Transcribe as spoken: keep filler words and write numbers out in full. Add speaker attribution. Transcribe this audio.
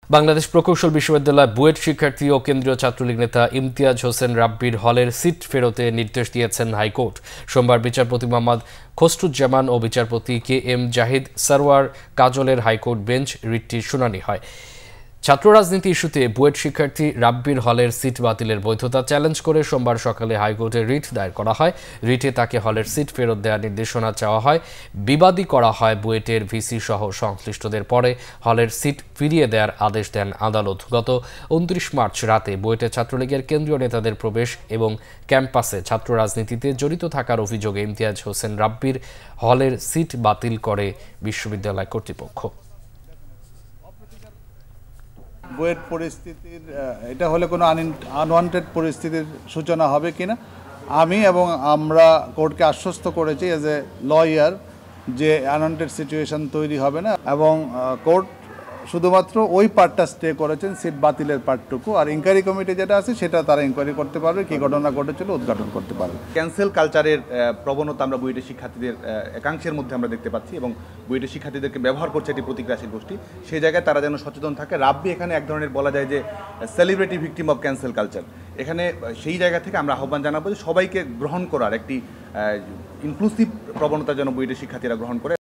Speaker 1: বাংলাদেশ প্রকৌশল বিশ্ববিদ্যালয় বুয়েট শিক্ষার্থী ও কেন্দ্রীয় ছাত্রলীগ নেতা ইমতিয়াজ হোসেন রাব্বির হলের সিট ফেরতে নির্দেশ দিয়েছেন হাইকোর্ট। সোমবার বিচারপতি মোহাম্মদ খসরুজ্জামান ও বিচারপতি কে এম জাহিদ সারওয়ার কাজলের হাইকোর্ট বেঞ্চ রিটটির শুনানি হয়। ছাত্র রাজনীতি ইস্যুতে বুয়েট শিক্ষার্থী রাব্বির হলের সিট বাতিলের বৈধতা চ্যালেঞ্জ করে সোমবার সকালে হাইকোর্টে রিট দায়ের করা হয়। রিটে তাকে হলের সিট ফেরত দেওয়ার নির্দেশনা চাওয়া হয়। বিবাদী করা হয় বুয়েটের ভিসি সহ সংশ্লিষ্টদের। পরে হলের সিট ফিরিয়ে দেওয়ার আদেশ দেন আদালত। গত উনত্রিশ মার্চ রাতে বুয়েটের ছাত্রলীগের কেন্দ্রীয় নেতাদের প্রবেশ এবং ক্যাম্পাসে ছাত্র রাজনীতিতে জড়িত থাকার অভিযোগে ইমতিয়াজ হোসেন রাব্বির হলের সিট বাতিল করে বিশ্ববিদ্যালয় কর্তৃপক্ষ।
Speaker 2: বুয়েট পরিস্থিতির এটা হলে কোনো আনওয়ান্টেড পরিস্থিতির সূচনা হবে কিনা আমি এবং আমরা কোর্টকে আশ্বস্ত করেছি এজ এ লয়ার যে আনওয়ান্টেড সিচুয়েশন তৈরি হবে না, এবং কোর্ট শুধুমাত্র ওই পার্টটা স্টে করেছেন, সিট বাতিলের পার্টটুকু। আর ইনকোয়ারি কমিটি যেটা আছে সেটা তারা ইনকোয়ারি করতে পারবে, কী ঘটনা ঘটেছিল উদ্ঘাটন করতে পারবে।
Speaker 3: ক্যান্সেল কালচারের প্রবণতা আমরা বুয়েটের শিক্ষার্থীদের একাংশের মধ্যে আমরা দেখতে পাচ্ছি এবং বুয়েটের শিক্ষার্থীদেরকে ব্যবহার করছে এটি প্রতিক্রিয়াশীল গোষ্ঠী। সেই জায়গায় তারা যেন সচেতন থাকে। রাব্বি এখানে এক ধরনের বলা যায় যে celebrity victim of cancel culture. এখানে সেই জায়গা থেকে আমরা আহ্বান জানাবো যে সবাইকে গ্রহণ করার একটি ইনক্লুসিভ প্রবণতা যেন বুয়েটের শিক্ষার্থীরা গ্রহণ করে।